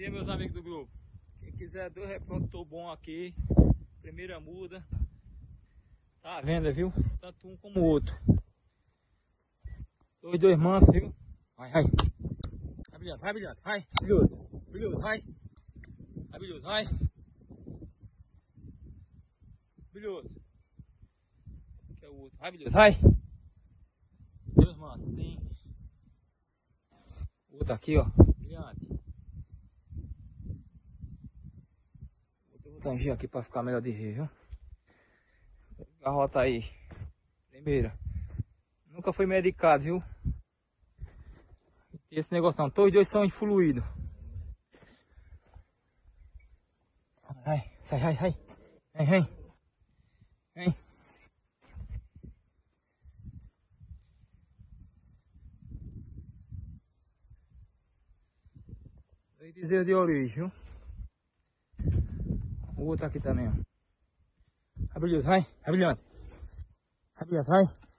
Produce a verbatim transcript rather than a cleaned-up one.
dia, meus amigos do grupo. Quem quiser dois reprodutor bom aqui, primeira muda, tá à venda, viu? Tanto um como o outro. Dois, dois mansos, viu? Vai, vai. Vai, brilhante, vai, brilhante, vai. Brilhoso, brilhoso, vai. Vai, brilhoso, vai. Brilhoso. Aqui é o outro. Vai, brilhoso, vai. Dois mansos, tem outro aqui, ó. Brilhante. Vou tangir aqui pra ficar melhor de ver, viu? Garrota aí. Primeira. Nunca foi medicado, viu? E esse negócio não. Todos os dois são influídos. Vai, sai, sai, sai. Vem, vem. Vem. Dois bezerros de origem, viu? O outro aqui também, ó. Vai, brilhoso, vai. Vai, brilhante. Vai, brilhante, vai.